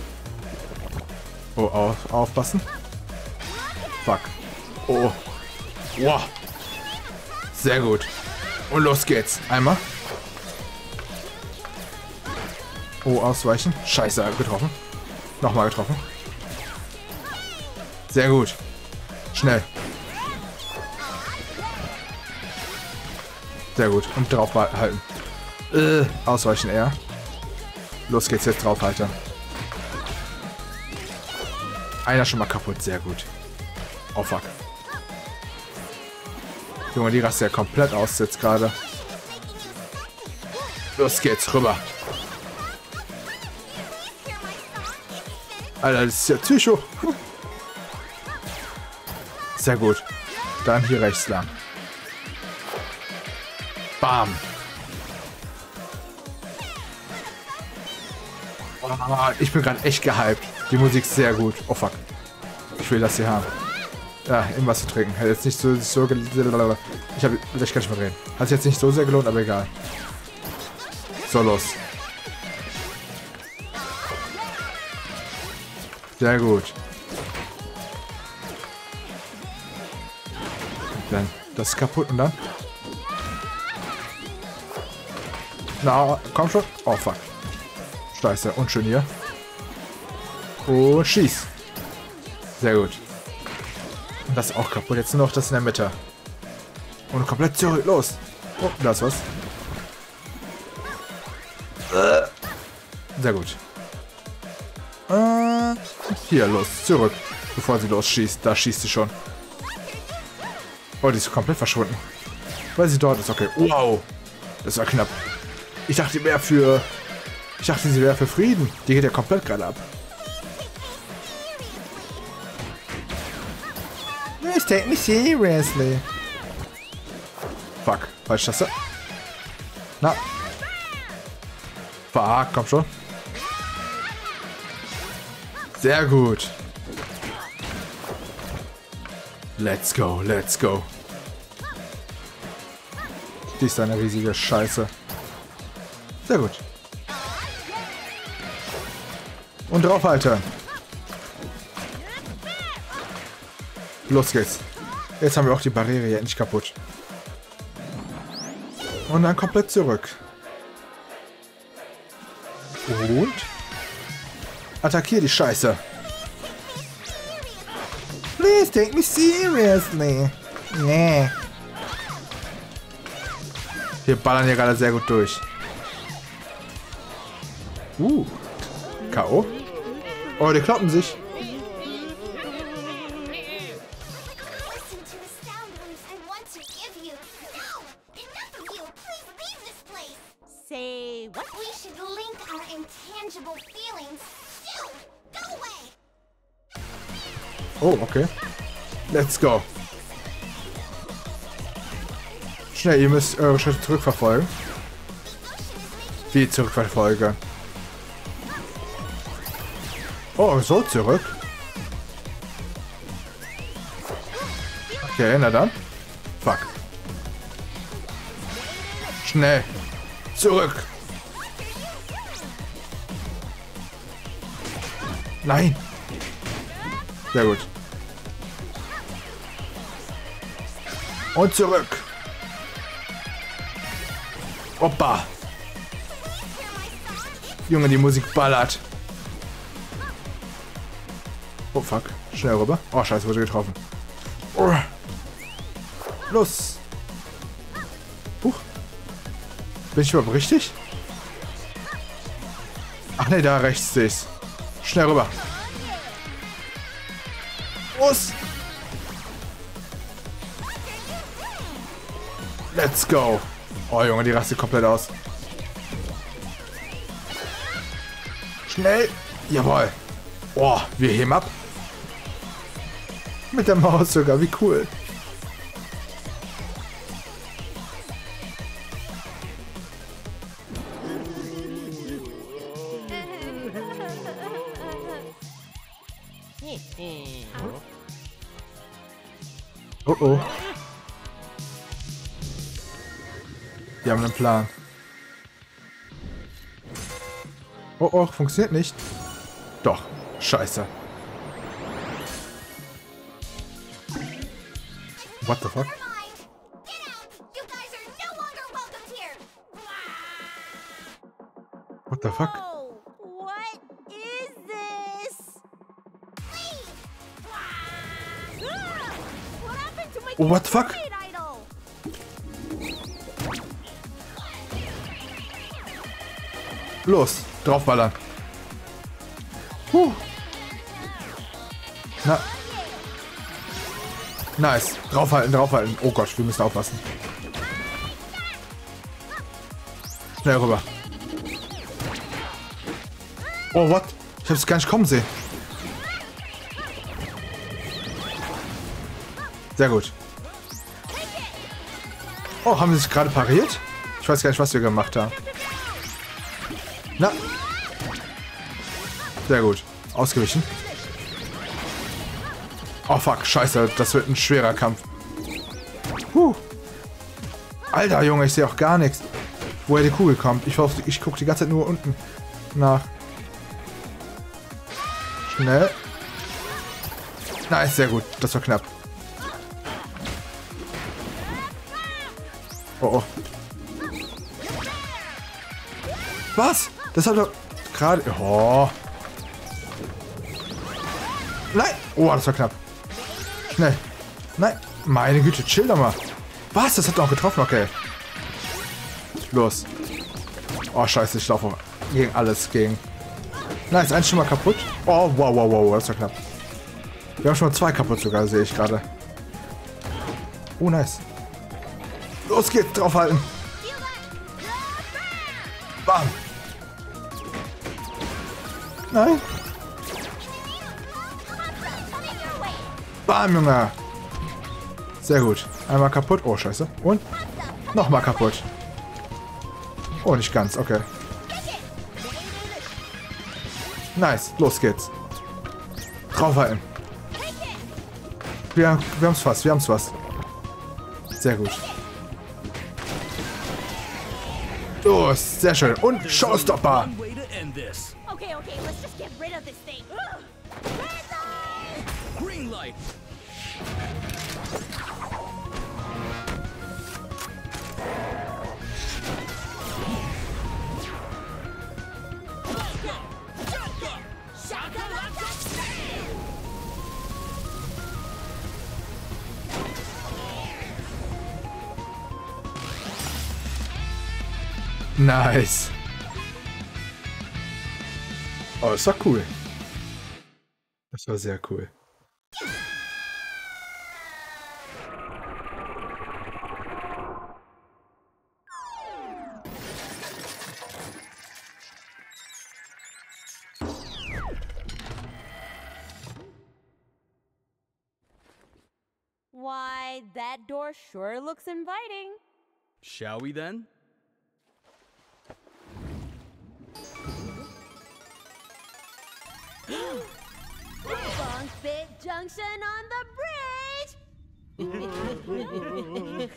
Oh, aufpassen. Fuck. Oh. Wow. Sehr gut. Und los geht's. Einmal. Oh, ausweichen. Scheiße, getroffen. Nochmal getroffen. Sehr gut. Schnell. Sehr gut. Und draufhalten. Ausweichen eher. Los geht's jetzt draufhalten. Einer schon mal kaputt. Sehr gut. Oh fuck. Junge, die rastet ja komplett aus jetzt gerade. Los geht's, rüber. Alter, das ist ja Psycho. Sehr gut. Dann hier rechts lang. Bam. Oh, ich bin gerade echt gehypt. Die Musik ist sehr gut. Oh fuck. Ich will das hier haben. Ja, irgendwas zu trinken. Hat jetzt nicht so ich kann nicht mehr drehen. Hat sich jetzt nicht so sehr gelohnt, aber egal. So, los. Sehr gut. Dann, das ist kaputt und dann? Na, komm schon. Oh, fuck. Scheiße, unschön hier. Und schieß. Sehr gut. Und das ist auch kaputt. Jetzt nur noch das in der Mitte. Und komplett zurück. Los. Oh, da ist was. Sehr gut. Hier, los. Zurück. Bevor sie losschießt. Da schießt sie schon. Oh, die ist komplett verschwunden. Weil sie dort ist. Okay. Wow. Das war knapp. Ich dachte, sie wäre für Frieden. Die geht ja komplett gerade ab. Please take me seriously. Fuck. Falsche Taste. Na. Fuck, komm schon. Sehr gut. Let's go, let's go. Die ist eine riesige Scheiße. Sehr gut. Und draufhalten. Los geht's. Jetzt haben wir auch die Barriere hier endlich kaputt. Und dann komplett zurück. Und? Attackier die Scheiße. Please take me seriously. Yeah. Wir ballern hier gerade sehr gut durch. K.O. Oh, die kloppen sich. Say what? We should link our intangible feelings. Go away. Oh, okay. Let's go. Schnell, ihr müsst eure Schritte zurückverfolgen. Wie zurückverfolgen? Oh, so zurück. Okay, na dann. Fuck. Schnell. Zurück. Nein. Sehr gut. Und zurück. Opa. Junge, die Musik ballert. Oh, fuck. Schnell rüber. Oh, scheiße, wurde getroffen. Oh. Los. Huch. Bin ich überhaupt richtig? Ach ne, da rechts sehe ich's. Schnell rüber. Los. Let's go. Oh, Junge, die rastet komplett aus. Schnell. Jawohl. Oh, wir heben ab. Mit der Maus sogar, wie cool. Oh oh. Wir haben einen Plan. Oh oh, funktioniert nicht. Doch, scheiße. What the fuck? Never mind. Get out. You guys are no longer welcome here. What the fuck? Whoa! What is this? Leave. Ah! What happened to my Oh, what the fuck? Fortnite idol? Los, draufballern. Na. Nice. Draufhalten, draufhalten. Oh Gott, wir müssen aufpassen. Schnell rüber. Oh, what? Ich hab's gar nicht kommen sehen. Sehr gut. Oh, haben sie sich gerade pariert? Ich weiß gar nicht, was wir gemacht haben. Na. Sehr gut. Ausgewichen. Oh fuck, scheiße, das wird ein schwerer Kampf. Alter, Junge, ich sehe auch gar nichts. Woher die Kugel kommt. Ich gucke die ganze Zeit nur unten nach. Schnell. Nice, sehr gut. Das war knapp. Oh, oh. Was? Das hat doch gerade... Oh. Nein. Oh, das war knapp. Schnell. Nein. Meine Güte, chill doch mal. Was? Das hat doch getroffen, okay. Los. Oh, scheiße, ich laufe gegen alles gegen. Nice, eins schon mal kaputt. Oh, wow, wow, wow, das war knapp. Wir haben schon mal 2 kaputt sogar, sehe ich gerade. Oh, nice. Los geht's, draufhalten. Bam. Nein. Bam, Junge. Sehr gut. Einmal kaputt. Oh, scheiße. Und nochmal kaputt. Oh, nicht ganz. Okay. Nice. Los geht's. Draufhalten. Wir haben's fast. Wir haben's fast. Sehr gut. Los. Sehr schön. Und Showstopper. One way to end this. Okay, let's just get rid of this thing. Green light. Nice. Oh, das war cool. Das war sehr cool. Why, that door sure looks inviting. Shall we then? Bunk Bit Junction on the bridge!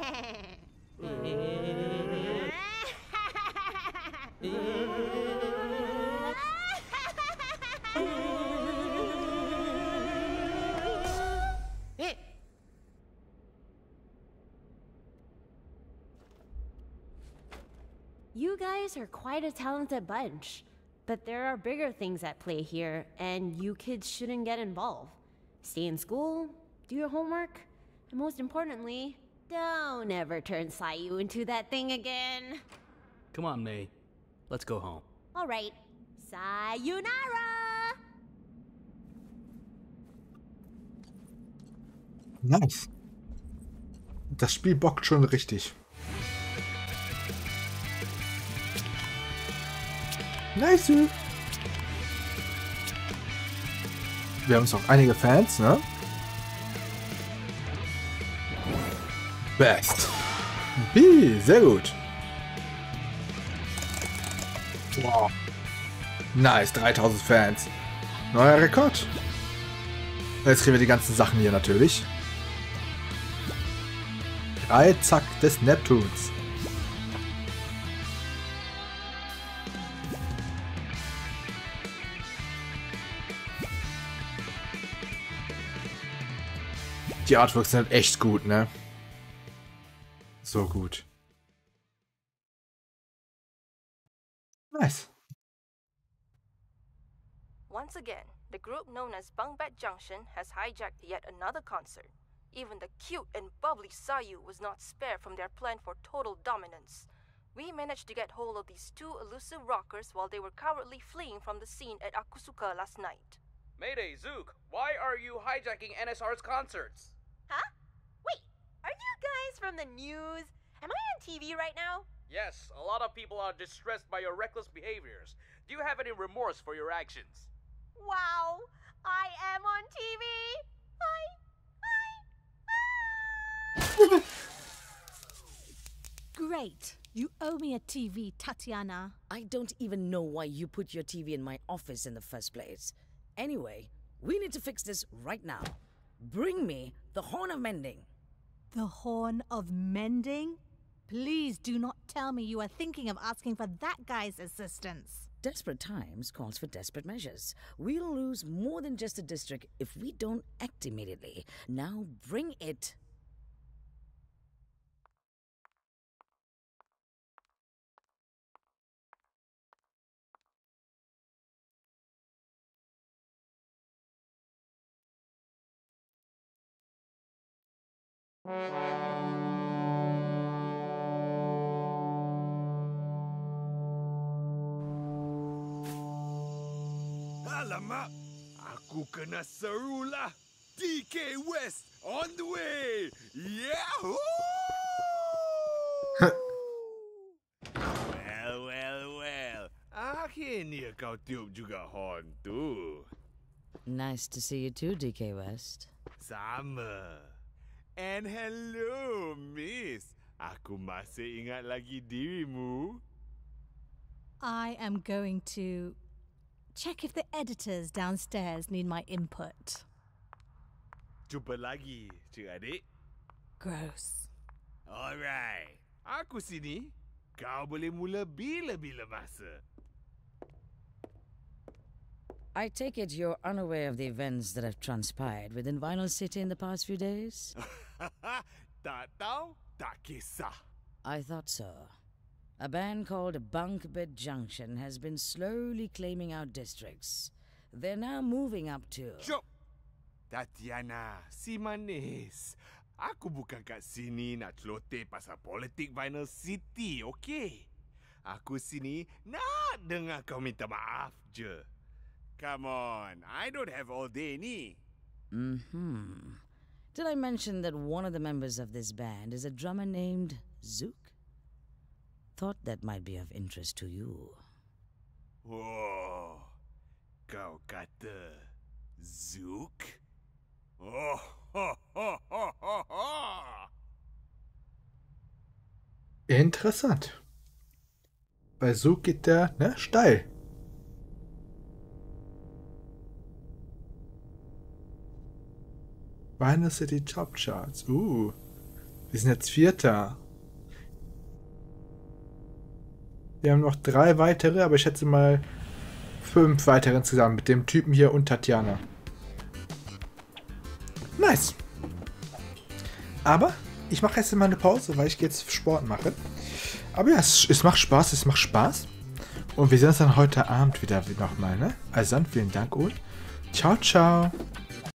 You guys are quite a talented bunch. But there are bigger things at play here, and you kids shouldn't get involved. Stay in school, do your homework, and most importantly, don't ever turn Sayu into that thing again. Come on, May. Let's go home. All right, sayonara! Nice. Das Spiel bockt schon richtig. Nice. Wir haben uns auch einige Fans, ne? Best. B, sehr gut. Wow. Nice, 3000 Fans. Neuer Rekord. Jetzt kriegen wir die ganzen Sachen hier natürlich. 3 Zack des Neptuns. Die Artworks sind echt gut, ne? So gut. Nice. Once again, the group known as Bungbet Junction has hijacked yet another concert. Even the cute and bubbly Sayu was not spared from their plan for total dominance. We managed to get hold of these two elusive rockers while they were cowardly fleeing from the scene at Akusuka last night. Mayday, Zook, why are you hijacking NSR's concerts? Huh? Wait, are you guys from the news? Am I on TV right now? Yes, a lot of people are distressed by your reckless behaviors. Do you have any remorse for your actions? Wow, I am on TV! Great. You owe me a TV, Tatiana. I don't even know why you put your TV in my office in the first place. Anyway, we need to fix this right now. Bring me the Horn of Mending. The Horn of Mending? Please do not tell me you are thinking of asking for that guy's assistance. Desperate times calls for desperate measures. We'll lose more than just a district if we don't act immediately. Now bring it. Alamak, aku kena seru lah. DK West on the way. Yahoo! Well. Akhirnya kau tiup juga horn tu. Nice to see you too, DK West. Sama. And hello, Miss. Aku masih ingat lagi dirimu. I am going to check if the editors downstairs need my input. Jumpa lagi, cik adik. Gross. Alright. Aku sini. Kau boleh mula bila-bila masa. I take it you're unaware of the events that have transpired within Vinyl City in the past few days? Tak tahu, tak kisah. I thought so. A band called Bungbet Junction has been slowly claiming our districts. They're now moving up to... Jom! Tatiana, si manis. Aku bukan kat sini nak celoteh pasal politik Vinyl City, okey? Aku sini nak dengar kau minta maaf je. Come on, I don't have all day ni. Did I mention that one of the members of this band is a drummer named Zook? Thought that might be of interest to you. Oh, kau kata Zook? Oh, ho, ho, ho, ho, ho. Interessant. Bei Zook geht der, ne, steil. Vinyl City Top Charts. Wir sind jetzt Vierter. Wir haben noch 3 weitere, aber ich schätze mal 5 weitere insgesamt mit dem Typen hier und Tatiana. Nice. Aber ich mache jetzt mal eine Pause, weil ich jetzt Sport mache. Aber ja, es macht Spaß, Und wir sehen uns dann heute Abend wieder nochmal, ne? Also dann vielen Dank und ciao, ciao.